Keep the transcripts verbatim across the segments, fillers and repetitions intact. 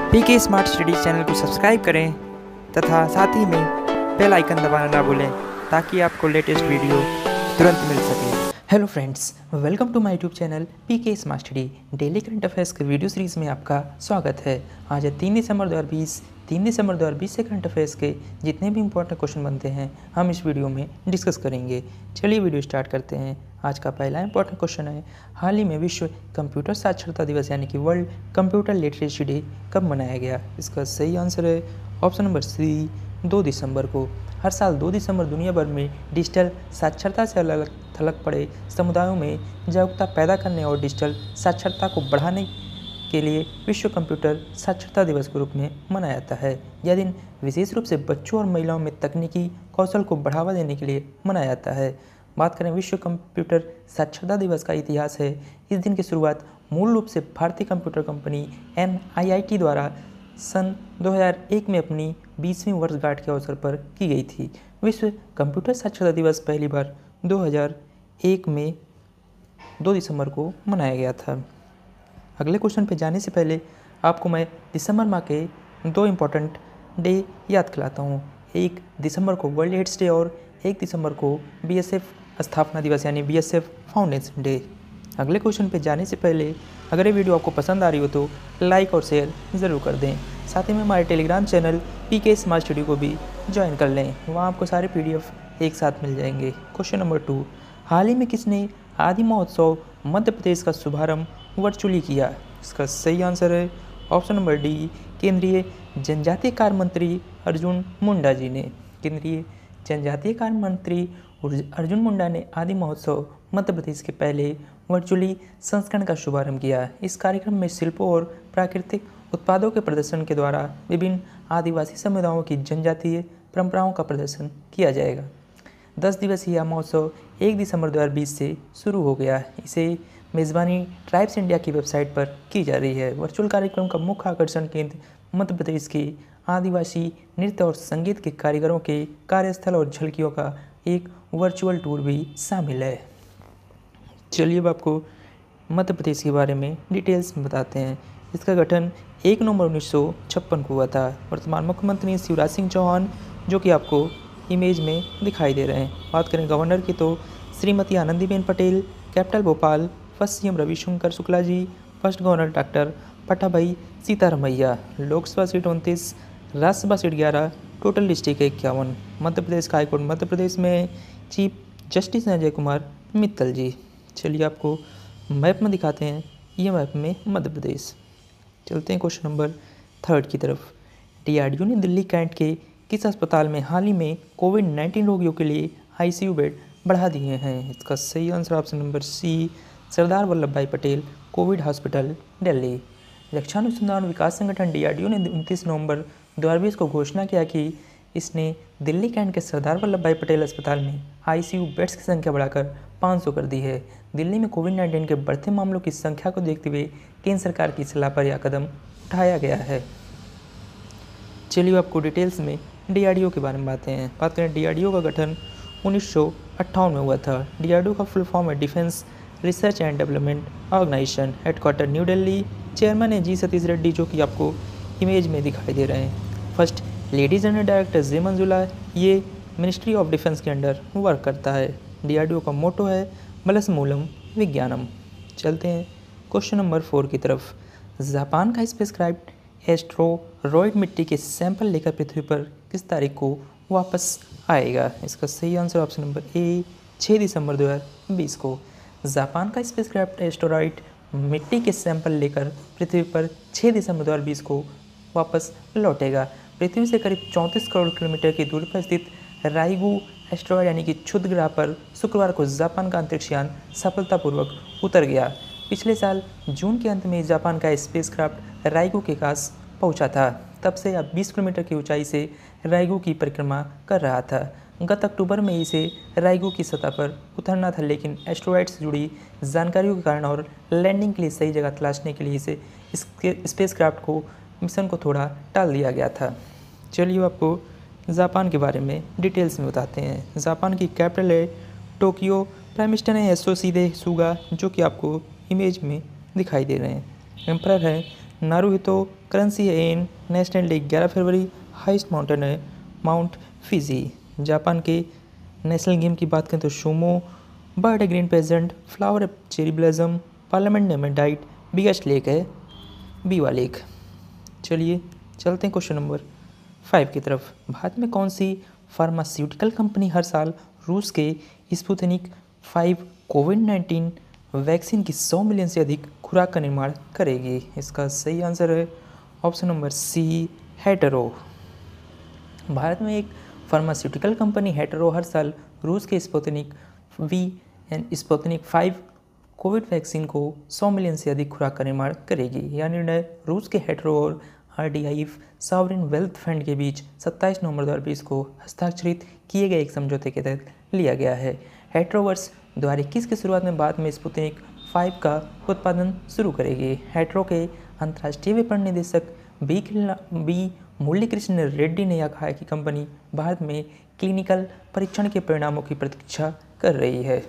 पीके smart studies channel को subscribe करें तथा साथ ही में बेल आइकन दबाना ना भूलें ताकि आपको लेटेस्ट वीडियो तुरंत मिल सके। Hello friends, welcome to my YouTube channel PK smart study. Daily current affairs के वीडियो सीरीज़ में आपका स्वागत है। आज है तीन दिसंबर दो हज़ार बीस। तीन दिसंबर दो हज़ार बीस से करंट अफेयर्स के जितने भी इंपॉर्टेंट क्वेश्चन बनते हैं हम इस वीडियो में डिस्कस करेंगे। चलिए वीडियो स्टार्ट करते हैं। आज का पहला इंपॉर्टेंट क्वेश्चन है, हाल ही में विश्व कंप्यूटर साक्षरता दिवस यानी कि वर्ल्ड कंप्यूटर लिटरेसी डे कब मनाया गया? इसका सही आंसर है ऑप्शन नंबर सी, दो दिसंबर को। हर साल दो दिसंबर दुनिया भर में डिजिटल साक्षरता से अलग थलग पड़े समुदायों में जागरूकता पैदा करने और डिजिटल साक्षरता को बढ़ाने के लिए विश्व कंप्यूटर साक्षरता दिवस के रूप में मनाया जाता है। यह दिन विशेष रूप से बच्चों और महिलाओं में तकनीकी कौशल को बढ़ावा देने के लिए मनाया जाता है। बात करें विश्व कंप्यूटर साक्षरता दिवस का इतिहास है। इस दिन की शुरुआत मूल रूप से भारतीय computer company N I I T द्वारा सन दो हज़ार एक में अपनी बीसवीं वर्षगांठ के अवसर पर की गई थी। विश्व कंप्यूटर साक्षरता दिवस पहली बार दो हज़ार एक में दो दिसंबर को मनाया गया था। अगले क्वेश्चन पे जाने से पहले आपको मैं दिसंबर माह के दो इम्पोर्टेंट डे याद कराता हूँ। एक दिसंबर को वर्ल्ड एड्स डे और एक दिसंबर को बी एस एफ स्थापना दिवस यानी B S F foundation day. अगले क्वेश्चन पे जाने से पहले अगर ये वीडियो आपको पसंद आ रही हो तो लाइक और शेयर ज़रूर कर दें। साथ ही में हमारे Telegram channel PK smart study को भी ज्वाइन कर लें, वहाँ आपको सारे पीडीएफ एक साथ मिल जाएंगे। क्वेश्चन नंबर टू, हाल ही में किसने आदि महोत्सव मध्य प्रदेश का शुभारंभ वर्चुअली किया? इसका सही आंसर है ऑप्शन नंबर डी, केंद्रीय जनजातीय कार्य मंत्री अर्जुन मुंडा जी ने। केंद्रीय जनजातीय कार्य मंत्री अर्जुन मुंडा ने आदि महोत्सव मध्य प्रदेश के पहले वर्चुअली संस्करण का शुभारंभ किया। इस कार्यक्रम में शिल्पों और प्राकृतिक उत्पादों के प्रदर्शन के द्वारा विभिन्न आदिवासी समुदायों की जनजातीय परंपराओं का प्रदर्शन किया जाएगा। दस दिवसीय यह महोत्सव एक दिसंबर दो हज़ार बीस से शुरू हो गया। इसे मेज़बानी ट्राइब्स इंडिया की वेबसाइट पर की जा रही है। वर्चुअल कार्यक्रम का मुख्य आकर्षण केंद्र मध्य प्रदेश के आदिवासी नृत्य और संगीत के कारीगरों के कार्यस्थल और झलकियों का एक वर्चुअल टूर भी शामिल है। चलिए अब आपको मध्य प्रदेश के बारे में डिटेल्स में बताते हैं। इसका गठन एक नवंबर उन्नीस सौ छप्पन को हुआ था। वर्तमान मुख्यमंत्री शिवराज सिंह चौहान जो कि आपको इमेज में दिखाई दे रहे हैं। बात करें गवर्नर की तो Shrimati Anandiben Patel, capital Bhopal, first C M Ravishankar Shukla ji, first governor doctor Pattabhi Sitaramayya. Lok Sabha seat उनतीस, राज्यसभा सीट ग्यारह, टोटल डिस्ट्रिक्ट इक्यावन। मध्य प्रदेश का हाईकोर्ट मध्य प्रदेश में चीफ जस्टिस अजय कुमार मित्तल जी। चलिए आपको मैप में दिखाते हैं, ये मैप में मध्य प्रदेश। चलते हैं क्वेश्चन नंबर थर्ड की तरफ। डी आर डी ओ ने दिल्ली कैंट के किस अस्पताल में हाल ही में कोविड नाइन्टीन रोगियों के लिए आई सी यू बेड बढ़ा दिए हैं? इसका सही answer option number C, Sardar Vallabh Bhai Patel covid hospital Delhi. रक्षा अनुसंधान विकास संगठन डी आर डी ओ ने उनतीस नवंबर दो हज़ार बीस को घोषणा किया कि इसने दिल्ली कैंट के सरदार वल्लभ भाई पटेल अस्पताल में आई सी यू बेड्स की संख्या बढ़ाकर पाँच सौ कर दी है। दिल्ली में कोविड नाइन्टीन के बढ़ते मामलों की संख्या को देखते हुए केंद्र सरकार की सलाह पर यह कदम उठाया गया है। चलिए आपको डिटेल्स में डी आर डी ओ के बारे में बातें हैं। बात करें डी आर डी ओ का गठन उन्नीस सौ अट्ठावन में हुआ था। डी आर डी ओ का फुल फॉर्म है defence research and development organisation. Headquarter New Delhi. Chairman है जी सतीश रेड्डी जो कि आपको इमेज में दिखाई दे रहे हैं। First lady general director J Manjula, ये मिनिस्ट्री ऑफ डिफेंस के अंडर वर्क करता है। डी आर डी ओ का मोटो है बलस मूलम विज्ञानम। चलते हैं क्वेश्चन नंबर फोर की तरफ। जापान का स्पेसक्राफ्ट एस्ट्रोरॉयड मिट्टी के सैंपल लेकर पृथ्वी पर किस तारीख को वापस आएगा? इसका सही आंसर ऑप्शन नंबर ए, छः दिसंबर दो हज़ार बीस को। जापान का स्पेसक्राफ्ट एस्ट्रोरॉयड मिट्टी के सैंपल लेकर पृथ्वी पर छः दिसंबर दो हज़ार बीस को वापस लौटेगा। पृथ्वी से करीब चौंतीस करोड़ किलोमीटर की दूरी पर स्थित राइगू एस्ट्रॉयड यानी कि क्षुद्र ग्रह पर शुक्रवार को जापान का अंतरिक्ष यान सफलतापूर्वक उतर गया। पिछले साल जून के अंत में जापान का स्पेसक्राफ्ट राइगू के पास पहुंचा था। तब से अब बीस किलोमीटर की ऊंचाई से राइगू की परिक्रमा कर रहा था। गत अक्टूबर में इसे राइगू की सतह पर उतरना था, लेकिन एस्ट्रॉयड से जुड़ी जानकारियों के कारण और लैंडिंग के लिए सही जगह तलाशने के लिए इसे स्पेसक्राफ्ट को मिशन को थोड़ा टाल दिया गया था। चलिए आपको जापान के बारे में डिटेल्स में बताते हैं। जापान की कैपिटल है टोक्यो। प्राइम मिनिस्टर है योशिहिदे सुगा जो कि आपको इमेज में दिखाई दे रहे हैं। एम्परर है नारुहितो करेंसी है एन। नेशनल डे ग्यारह फरवरी। हाइस्ट माउंटेन है माउंट फिजी। जापान के नेशनल गेम की बात करें तो शूमो। बर्ड है ग्रीन पेजेंट। फ्लावर है चेरी ब्लॉसम। पार्लियामेंट नेम है डाइट। बिगेस्ट लेक है बीवा लेक। चलिए चलते हैं क्वेश्चन नंबर फाइव की तरफ। भारत में कौन सी फार्मास्यूटिकल कंपनी हर साल रूस के Sputnik five covid nineteen vaccine की सौ मिलियन से अधिक खुराक का निर्माण करेगी? इसका सही आंसर है ऑप्शन नंबर सी, हेटेरो। भारत में एक फार्मास्यूटिकल कंपनी हेटेरो हर साल रूस के Sputnik V and Sputnik five covid vaccine को सौ मिलियन से अधिक खुराक का निर्माण करेगी। यह निर्णय रूस के हेटेरो और आरडीआईएफ सॉवरेन वेल्थ फंड के बीच सत्ताईस नवंबर दो हज़ार बीस को हस्ताक्षरित किए गए एक समझौते के तहत लिया गया है। हेटेरो वर्ष दो हज़ार इक्कीस की शुरुआत में भारत में स्पुतनिक फाइव का उत्पादन शुरू करेगी। हेटेरो के अंतर्राष्ट्रीय विपणन निदेशक बी बी मुरलीकृष्ण रेड्डी ने यह कहा है कि कंपनी भारत में क्लिनिकल परीक्षण के परिणामों की प्रतीक्षा कर रही है।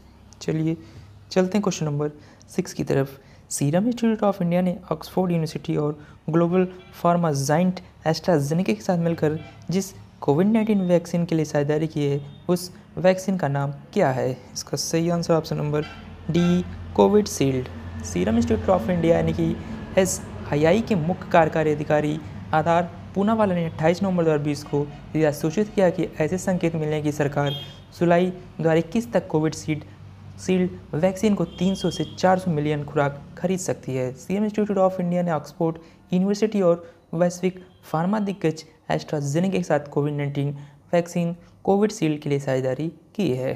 चलिए चलते हैं क्वेश्चन नंबर सिक्स की तरफ। सीरम इंस्टीट्यूट ऑफ इंडिया ने ऑक्सफोर्ड यूनिवर्सिटी और ग्लोबल फार्मा जाइंट एस्ट्राजेनेका के साथ मिलकर जिस कोविड नाइन्टीन वैक्सीन के लिए साझेदारी की है उस वैक्सीन का नाम क्या है? इसका सही answer option number D, covid shield. Serum institute of India यानी कि एस आई आई के मुख्य कार्यकारी अधिकारी आधार पूनावाला ने अट्ठाईस नवंबर दो हज़ार बीस को यह सूचित किया कि ऐसे संकेत मिले कि सरकार जुलाई दो हज़ार इक्कीस तक कोविड शील्ड सील्ड वैक्सीन को तीन सौ से चार सौ मिलियन खुराक खरीद सकती है। सीरम इंस्टीट्यूट ऑफ इंडिया ने ऑक्सफोर्ड यूनिवर्सिटी और वैश्विक फार्मा दिग्गज एस्ट्राजेनेका के साथ covid nineteen vaccine covid shield के लिए साझेदारी की है।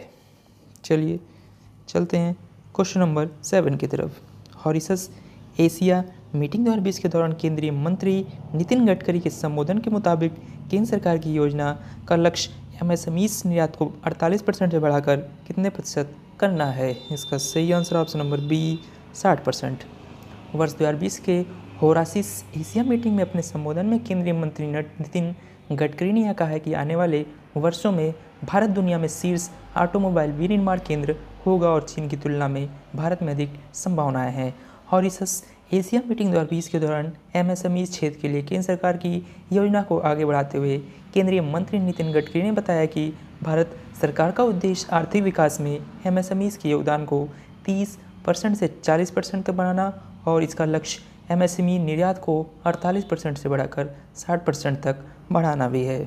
चलिए चलते हैं क्वेश्चन नंबर सेवन की तरफ। हॉरिसस एशिया मीटिंग दो हज़ार बीस के दौरान केंद्रीय मंत्री नितिन गडकरी के संबोधन के मुताबिक केंद्र सरकार की योजना का लक्ष्य एमएसएमईज निर्यात को अड़तालीस परसेंट से बढ़ाकर कितने प्रतिशत करना है? इसका सही आंसर ऑप्शन नंबर बी, साठ परसेंट। वर्ष दो हज़ार बीस के होरासिस एशिया मीटिंग में अपने संबोधन में केंद्रीय मंत्री नितिन गडकरी ने यह कहा है कि आने वाले वर्षों में भारत दुनिया में शीर्ष ऑटोमोबाइल विनिर्माण केंद्र होगा और चीन की तुलना में भारत में अधिक संभावनाएं हैं। हॉरिसस एशिया मीटिंग दो हज़ार बीस के दौरान एमएसएमई क्षेत्र के लिए केंद्र सरकार की योजना को आगे बढ़ाते हुए केंद्रीय मंत्री नितिन गडकरी ने बताया कि भारत सरकार का उद्देश्य आर्थिक विकास में एमएसएमईज के योगदान को तीस परसेंट से चालीस परसेंट तक बढ़ाना और इसका लक्ष्य एमएसएमई निर्यात को अड़तालीस परसेंट से बढ़ाकर साठ परसेंट तक बढ़ाना भी है।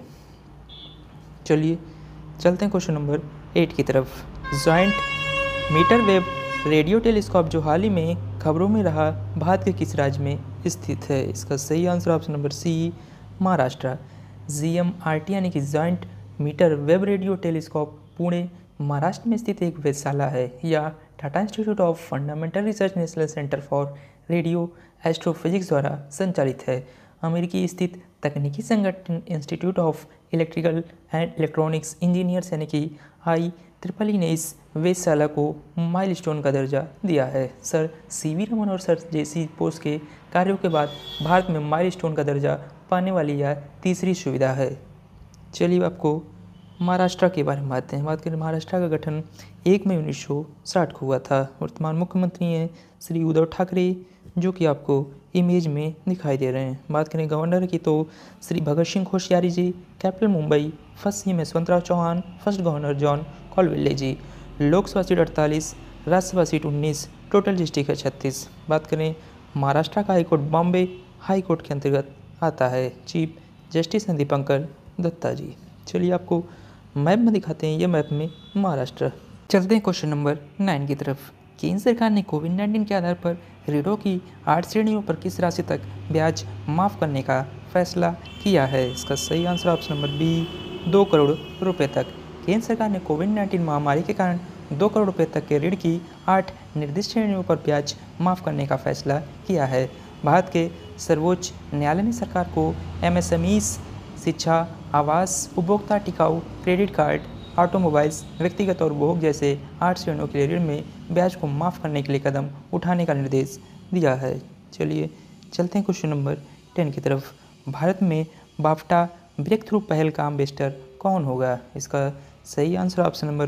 चलिए चलते हैं क्वेश्चन नंबर एट की तरफ। Joint metre wave radio telescope जो हाल ही में खबरों में रहा भारत के किस राज्य में स्थित है? इसका सही answer option number C, Maharashtra. GMRT यानी कि joint metre wave radio telescope Pune Maharashtra में स्थित एक वेधशाला है। यह Tata institute of fundamental research national centre for radio astrophysics द्वारा संचालित है। अमेरिकी स्थित तकनीकी संगठन institute of electrical and electronics engineers यानी कि आई ट्रिपल ई ने इस वेधशाला को माइलस्टोन का दर्जा दिया है। सर सी वी रमन और सर जे सी बोस के कार्यों के बाद भारत में माइलस्टोन का दर्जा पाने वाली यह तीसरी सुविधा है। चलिए आपको महाराष्ट्र के बारे में बात हैं बात करें। महाराष्ट्र का गठन एक मई उन्नीस सौ साठ को हुआ था। वर्तमान मुख्यमंत्री हैं श्री उद्धव ठाकरे जो कि आपको इमेज में दिखाई दे रहे हैं। बात करें गवर्नर की तो Shri Bhagat Singh Koshyari ji. Capital Mumbai. First CM Yashwantrao Chavan. First governor John Colville ji. Lok Sabha seat अड़तालीस, राज्यसभा सीट उन्नीस, टोटल डिस्ट्रिक्ट है छत्तीस। बात करें महाराष्ट्र का हाईकोर्ट बॉम्बे हाई कोर्ट के अंतर्गत आता है। चीफ जस्टिस हैं दीपंकर दत्ता जी। चलिए आपको मैप में दिखाते हैं। ये मैप में महाराष्ट्र। चलते हैं क्वेश्चन नंबर नाइन की तरफ। केंद्र सरकार ने कोविड नाइन्टीन के आधार पर ऋणों की आठ श्रेणियों पर किस राशि तक ब्याज माफ़ करने का फैसला किया है? इसका सही आंसर ऑप्शन नंबर बी, दो करोड़ रुपए तक। केंद्र सरकार ने कोविड नाइन्टीन महामारी के कारण दो करोड़ रुपए तक के ऋण की आठ निर्दिष्ट श्रेणियों पर ब्याज माफ़ करने का फैसला किया है। भारत के सर्वोच्च न्यायालय ने सरकार को एमएसएमईज, शिक्षा, आवास, उपभोक्ता टिकाऊ, क्रेडिट कार्ड, ऑटोमोबाइल्स, व्यक्तिगत और उपभोग जैसे आठ श्रेणियों के ऋण में ब्याज को माफ़ करने के लिए कदम उठाने का निर्देश दिया है। चलिए चलते हैं क्वेश्चन नंबर टेन की तरफ। भारत में बाफ्टा ब्रेक थ्रू पहल का एम्बेसडर कौन होगा? इसका सही answer option number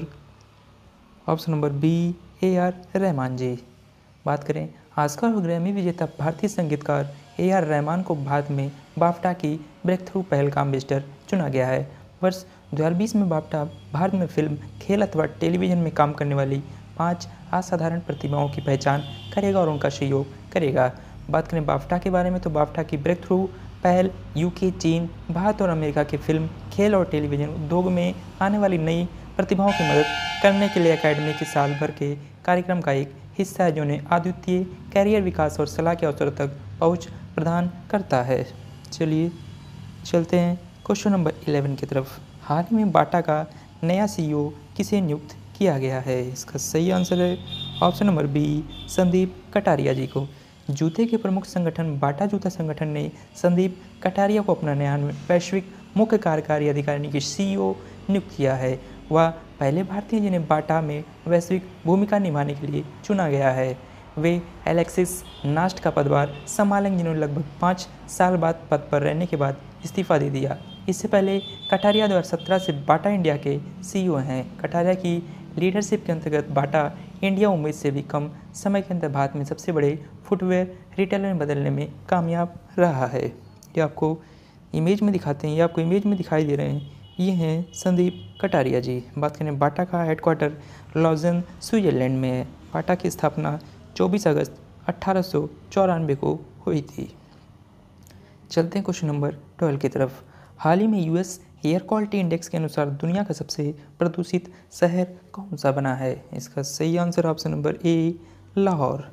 option number B, A R Rahman ji. बात करें ऑस्कर और ग्रैमी विजेता भारतीय संगीतकार ए आर रहमान को भारत में बाफ्टा की ब्रेक थ्रू पहल का एम्बेसडर चुना गया है। वर्ष दो हज़ार बीस में बाफ्टा भारत में फिल्म, खेल अथवा टेलीविज़न में काम करने वाली पाँच असाधारण प्रतिभाओं की पहचान करेगा और उनका सहयोग करेगा। बात करें बाफ्टा के बारे में तो बाफ्टा की ब्रेक थ्रू पहल यूके, चीन, भारत और अमेरिका के फिल्म, खेल और टेलीविज़न उद्योग में आने वाली नई प्रतिभाओं की मदद करने के लिए एकेडमी के साल भर के कार्यक्रम का एक हिस्सा है, जो उन्हें अद्वितीय कैरियर विकास और सलाह के अवसर तक पहुंच प्रदान करता है। चलिए चलते हैं क्वेश्चन नंबर इलेवन की तरफ। हाल ही में बाटा का नया सीईओ किसे नियुक्त किया गया है? इसका सही आंसर है option number B, Sandeep Kataria ji को। जूते के प्रमुख संगठन बाटा जूता संगठन ने संदीप कटारिया को अपना नया वैश्विक मुख्य कार्यकारी अधिकारी यानी कि सीईओ नियुक्त किया है। वह पहले भारतीय जिन्हें बाटा में वैश्विक भूमिका निभाने के लिए चुना गया है। वे एलेक्सिस नास्ट का पदभार संभालेंगे, जिन्होंने लगभग पाँच साल बाद पद पर रहने के बाद इस्तीफा दे दिया। इससे पहले कटारिया दो हज़ार सत्रह से बाटा इंडिया के सीईओ हैं। कटारिया की लीडरशिप के अंतर्गत बाटा इंडिया उम्मीद से भी कम समय के अंदर भारत में सबसे बड़े फुटवेयर रिटेलर में बदलने में कामयाब रहा है। ये आपको इमेज में दिखाते हैं, ये आपको इमेज में दिखाई दे रहे हैं, ये हैं संदीप कटारिया जी। बात करें बाटा का हेडक्वार्टर लॉजन स्विट्जरलैंड में है। बाटा की स्थापना चौबीस अगस्त अट्ठारह सौ चौरानवे को हुई थी। चलते हैं क्वेश्चन नंबर ट्वेल्व की तरफ। हाल ही में यूएस एयर क्वालिटी इंडेक्स के अनुसार दुनिया का सबसे प्रदूषित शहर कौन सा बना है? इसका सही answer option number A, Lahore.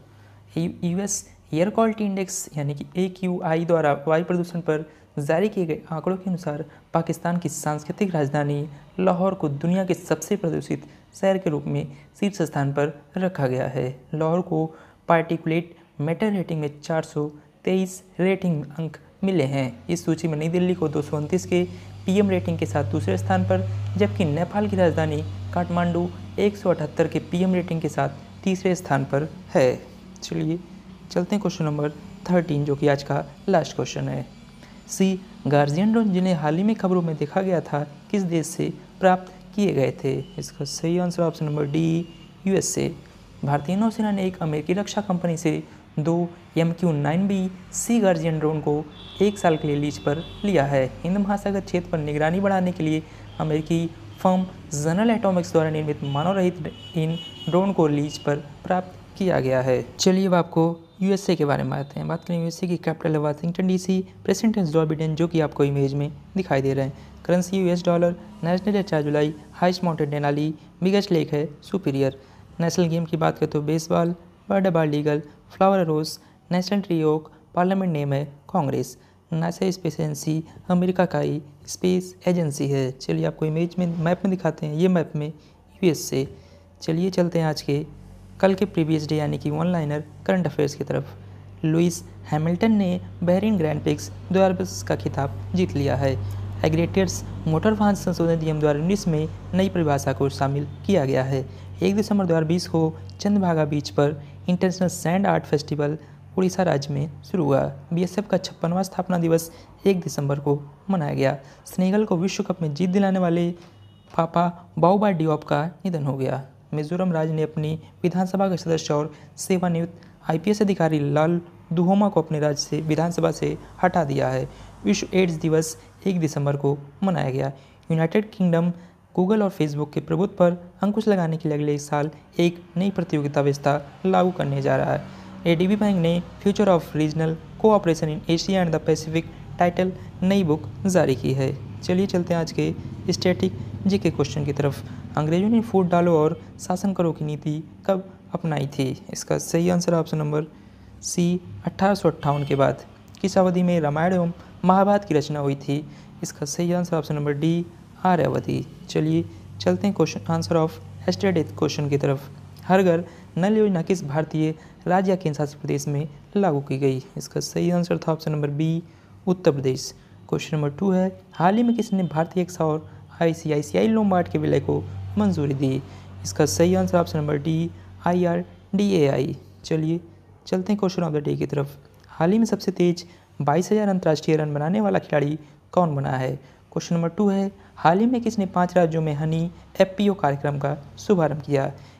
US air quality index यानी कि ए क्यू आई द्वारा वायु प्रदूषण पर जारी किए गए आंकड़ों के अनुसार पाकिस्तान की सांस्कृतिक राजधानी लाहौर को दुनिया के सबसे प्रदूषित शहर के रूप में शीर्ष स्थान पर रखा गया है। लाहौर को पार्टिकुलेट मैटर रेटिंग में चार सौ तेईस रेटिंग अंक मिले हैं। इस सूची में नई दिल्ली को दो सौ उनतीस के पीएम रेटिंग के साथ दूसरे स्थान पर, जबकि नेपाल की राजधानी काठमांडू एक सौ अठहत्तर के पीएम रेटिंग के साथ तीसरे स्थान पर है। चलिए चलते हैं क्वेश्चन नंबर थर्टीन, जो कि आज का लास्ट क्वेश्चन है। सी गार्जियन ड्रोन, जिन्हें हाल ही में खबरों में देखा गया था, किस देश से प्राप्त किए गए थे? इसका सही answer option number D, USA. भारतीय नौसेना ने एक अमेरिकी रक्षा कंपनी से दो M Q nine B sea guardian drone को एक साल के लिए लीज पर लिया है। हिंद महासागर क्षेत्र पर निगरानी बढ़ाने के लिए अमेरिकी फर्म जनरल एटॉमिक्स द्वारा निर्मित मानव रहित इन ड्रोन को लीज पर प्राप्त किया गया है। चलिए अब आपको यूएसए के बारे में आते हैं। बात करें यूएसए की कैपिटल है वाशिंगटन डीसी। प्रेसिडेंट है जो बिडेन, जो कि आपको इमेज में दिखाई दे रहे हैं। Currency US dollar. नेशनल है चार जुलाई। Highest mountain Denali. Biggest lake है सुपीरियर। नेशनल गेम की बात करें तो baseball. Bird bald eagle. Flower rose. National tree oak. Parliament name है Congress. NASA space agency America का ही स्पेस एजेंसी है। चलिए आपको इमेज में मैप में दिखाते हैं, ये मैप में यूएसए। चलिए चलते हैं आज के कल के प्रीवियस डे यानी कि वन लाइनर करंट अफेयर्स की तरफ। लुइस हैमिल्टन ने बहरीन ग्रैंड प्रिक्स दो हज़ार बीस का खिताब जीत लिया है। एग्रेटर्स मोटर वाहन संशोधन नियम दो हज़ार उन्नीस में नई परिभाषा को शामिल किया गया है। एक दिसंबर दो हज़ार बीस को चंद्रभागा बीच पर international sand art festival Orissa राज्य में शुरू हुआ। बीएसएफ का छप्पनवां स्थापना दिवस एक दिसंबर को मनाया गया। सेनेगल को विश्व कप में जीत दिलाने वाले पापा बाओबा डियोप का निधन हो गया। मिजोरम राज्य ने अपनी विधानसभा के सदस्य और सेवानिवृत्त आईपीएस अधिकारी लाल दुहोमा को अपने राज्य से विधानसभा से हटा दिया है। विश्व एड्स दिवस एक दिसंबर को मनाया गया। यूनाइटेड किंगडम गूगल और फेसबुक के प्रभुत्व पर अंकुश लगाने के लिए अगले साल एक नई प्रतियोगिता व्यवस्था लागू करने जा रहा है। एडीबी बैंक ने future of regional cooperation in Asia and the Pacific title नई बुक जारी की है। चलिए चलते हैं आज के स्टैटिक जी के क्वेश्चन की तरफ। अंग्रेजों ने फूट डालो और शासन करो की नीति कब अपनाई थी? इसका सही आंसर ऑप्शन नंबर सी, अट्ठारह सौ अट्ठावन के बाद। किस अवधि में रामायण एवं महाभारत की रचना हुई थी? इसका सही answer option number D, Arya Avadhi. चलिए चलते हैं क्वेश्चन आंसर ऑफ एस्टेड क्वेश्चन की तरफ। हर घर नल योजना किस भारतीय राज्य या केंद्र शासित प्रदेश में लागू की गई? इसका सही आंसर था option number B, Uttar Pradesh. Question number two है, हाल ही में किसने भारतीय एक्सा और आईसीआईसीआई लोम्बार्ड के विलय को मंजूरी दी? इसका सही answer option number D, I R D A I. चलिए चलते हैं क्वेश्चन ऑफ द डे की तरफ। हाल ही में सबसे तेज बाईस हज़ार अंतर्राष्ट्रीय रन बनाने वाला खिलाड़ी कौन बना है? क्वेश्चन नंबर टू है, हाल ही में किसने पांच राज्यों में हनी एफपीओ कार्यक्रम का शुभारंभ किया?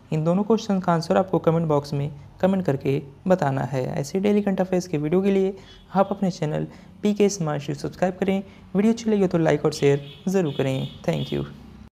इन दोनों क्वेश्चन का आंसर आपको कमेंट बॉक्स में कमेंट करके बताना है। ऐसे डेली करंट अफेयर्स के वीडियो के लिए आप अपने channel P K smart subscribe करें। वीडियो अच्छी लगी तो लाइक और शेयर ज़रूर करें। Thank you.